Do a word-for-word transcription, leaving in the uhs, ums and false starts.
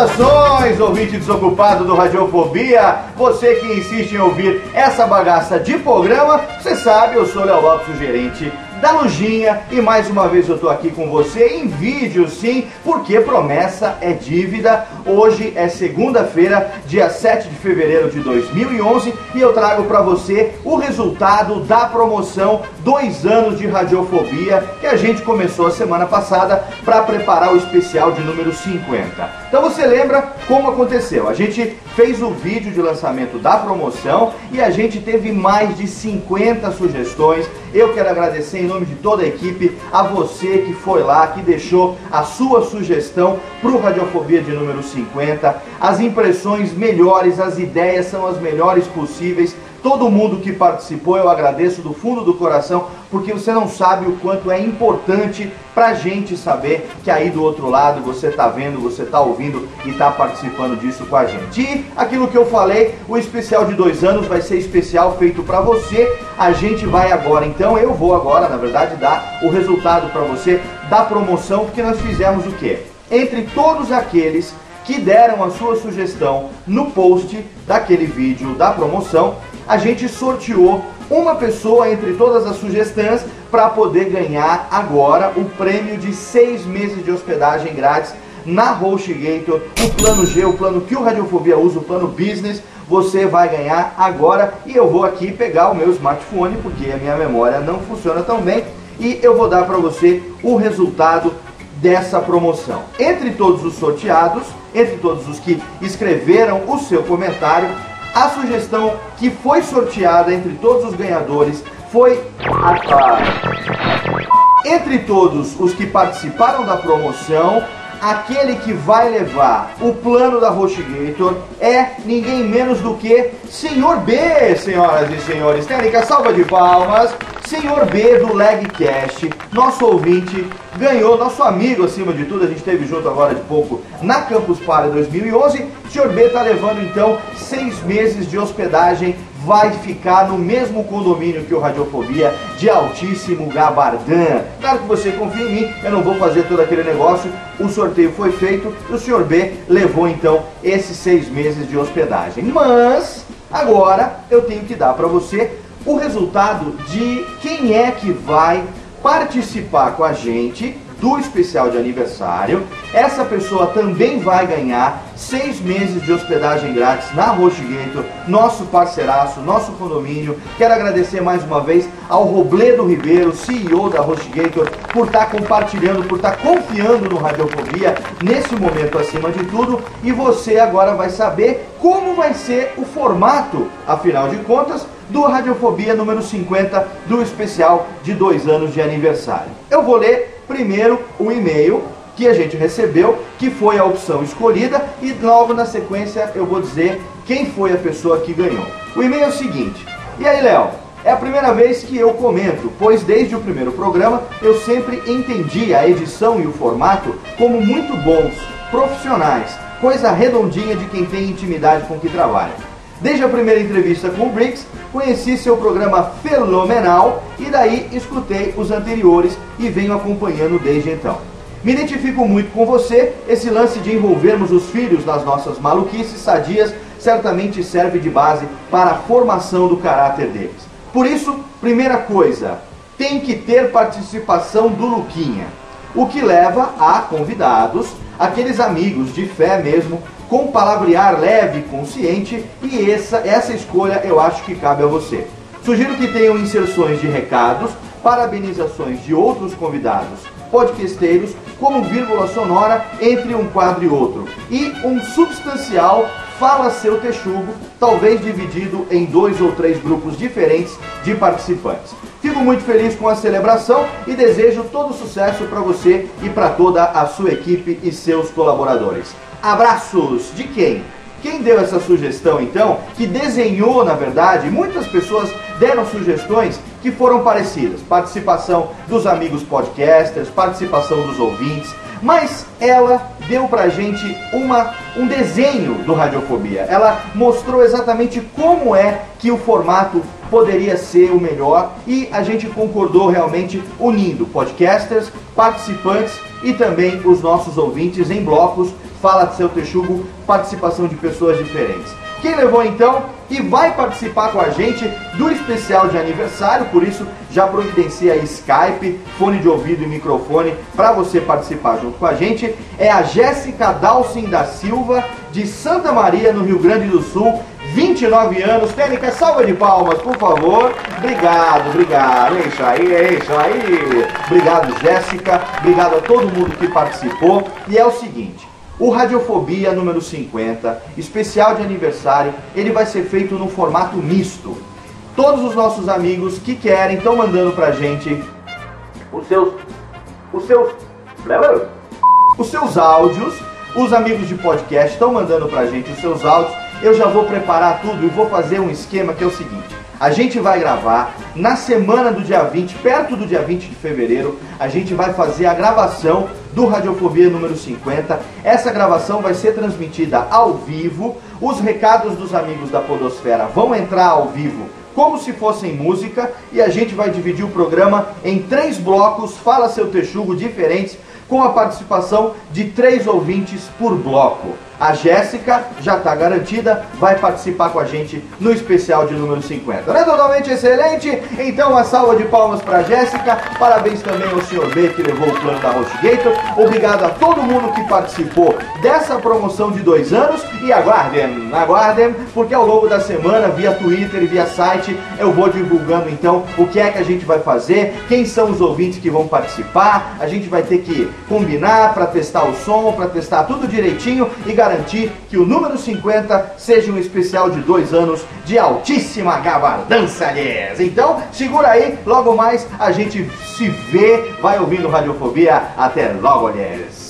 Saudações, ouvinte desocupado do Radiofobia. Você que insiste em ouvir essa bagaça de programa, você sabe, eu sou Léo Lopes, o gerente da Lojinha, e mais uma vez eu tô aqui com você em vídeo, sim, porque promessa é dívida. Hoje é segunda-feira, dia sete de fevereiro de dois mil e onze, e eu trago para você o resultado da promoção dois anos de Radiofobia, que a gente começou a semana passada para preparar o especial de número cinquenta. Então você lembra como aconteceu? A gente fez o vídeo de lançamento da promoção e a gente teve mais de cinquenta sugestões. Eu quero agradecer em nome de toda a equipe a você que foi lá, que deixou a sua sugestão para o Radiofobia de número cinquenta. As impressões melhores, as ideias são as melhores possíveis. Todo mundo que participou, eu agradeço do fundo do coração, porque você não sabe o quanto é importante pra gente saber que aí do outro lado você tá vendo, você tá ouvindo e tá participando disso com a gente. E aquilo que eu falei, o especial de dois anos vai ser especial feito pra você. A gente vai agora, então eu vou agora, na verdade, dar o resultado pra você da promoção, porque nós fizemos o quê? Entre todos aqueles que deram a sua sugestão no post daquele vídeo da promoção, a gente sorteou uma pessoa entre todas as sugestões para poder ganhar agora o prêmio de seis meses de hospedagem grátis na HostGator, o plano G, o plano que o Radiofobia usa, o plano Business. Você vai ganhar agora, e eu vou aqui pegar o meu smartphone porque a minha memória não funciona tão bem, e eu vou dar para você o resultado dessa promoção. Entre todos os sorteados, entre todos os que escreveram o seu comentário, a sugestão que foi sorteada entre todos os ganhadores foi a... Entre todos os que participaram da promoção, aquele que vai levar o plano da HostGator é ninguém menos do que Senhor B, senhoras e senhores. Técnica, salva de palmas. Senhor B do Legcast, nosso ouvinte, ganhou, nosso amigo acima de tudo, a gente esteve junto agora de pouco na Campus Party dois mil e onze. Senhor B está levando então seis meses de hospedagem, vai ficar no mesmo condomínio que o Radiofobia, de altíssimo gabardão. Claro que você confia em mim, eu não vou fazer todo aquele negócio, o sorteio foi feito e o Senhor B levou então esses seis meses de hospedagem. Mas agora eu tenho que dar para você o resultado de quem é que vai participar com a gente do especial de aniversário. Essa pessoa também vai ganhar seis meses de hospedagem grátis na HostGator, nosso parceiraço, nosso condomínio. Quero agradecer mais uma vez ao Robledo Ribeiro, C E O da HostGator, por estar compartilhando, por estar confiando no Radiofobia nesse momento acima de tudo. E você agora vai saber como vai ser o formato, afinal de contas, do Radiofobia número cinquenta, do especial de dois anos de aniversário. Eu vou ler primeiro o e-mail que a gente recebeu, que foi a opção escolhida, e logo na sequência eu vou dizer quem foi a pessoa que ganhou. O e-mail é o seguinte: e aí, Léo, é a primeira vez que eu comento, pois desde o primeiro programa eu sempre entendi a edição e o formato como muito bons, profissionais, coisa redondinha de quem tem intimidade com o que trabalha. Desde a primeira entrevista com o Briggs, conheci seu programa fenomenal e daí escutei os anteriores e venho acompanhando desde então. Me identifico muito com você, esse lance de envolvermos os filhos nas nossas maluquices sadias certamente serve de base para a formação do caráter deles. Por isso, primeira coisa, tem que ter participação do Luquinha, o que leva a convidados, aqueles amigos de fé mesmo, com palavrear leve e consciente, e essa, essa escolha eu acho que cabe a você. Sugiro que tenham inserções de recados, parabenizações de outros convidados, podcasteiros, como vírgula sonora entre um quadro e outro, e um substancial Fala Seu Texugo, talvez dividido em dois ou três grupos diferentes de participantes. Fico muito feliz com a celebração e desejo todo sucesso para você e para toda a sua equipe e seus colaboradores. Abraços! De quem? Quem deu essa sugestão, então, que desenhou, na verdade, muitas pessoas deram sugestões que foram parecidas. Participação dos amigos podcasters, participação dos ouvintes, mas ela deu pra gente uma, um desenho do Radiofobia. Ela mostrou exatamente como é que o formato poderia ser o melhor e a gente concordou realmente unindo podcasters, participantes e também os nossos ouvintes em blocos, Fala Seu Texugo, participação de pessoas diferentes. Quem levou então e vai participar com a gente do especial de aniversário, por isso já providencia Skype, fone de ouvido e microfone para você participar junto com a gente, é a Jéssica Dalcin da Silva, de Santa Maria, no Rio Grande do Sul, vinte e nove anos. Técnica, salva de palmas, por favor. Obrigado, obrigado. É isso aí, é isso aí. Obrigado, Jéssica. Obrigado a todo mundo que participou. E é o seguinte, o Radiofobia número cinquenta, especial de aniversário, ele vai ser feito no formato misto. Todos os nossos amigos que querem estão mandando pra gente os seus, os seus, os seus áudios. Os amigos de podcast estão mandando pra gente os seus áudios. Eu já vou preparar tudo e vou fazer um esquema que é o seguinte. A gente vai gravar na semana do dia vinte, perto do dia vinte de fevereiro, a gente vai fazer a gravação do Radiofobia número cinquenta. Essa gravação vai ser transmitida ao vivo. Os recados dos amigos da Podosfera vão entrar ao vivo como se fossem música e a gente vai dividir o programa em três blocos, Fala Seu Texugo, diferentes, com a participação de três ouvintes por bloco. A Jéssica já está garantida, vai participar com a gente no especial de número cinquenta. Não é totalmente excelente? Então uma salva de palmas para a Jéssica. Parabéns também ao senhor B que levou o plano da HostGator. Obrigado a todo mundo que participou dessa promoção de dois anos. E aguardem, aguardem, porque ao longo da semana, via Twitter e via site, eu vou divulgando então o que é que a gente vai fazer, quem são os ouvintes que vão participar. A gente vai ter que combinar para testar o som, para testar tudo direitinho e garantir que o número cinquenta seja um especial de dois anos de altíssima gabardança, aliás. Então, segura aí, logo mais a gente se vê, vai ouvindo Radiofobia. Até logo, aliás.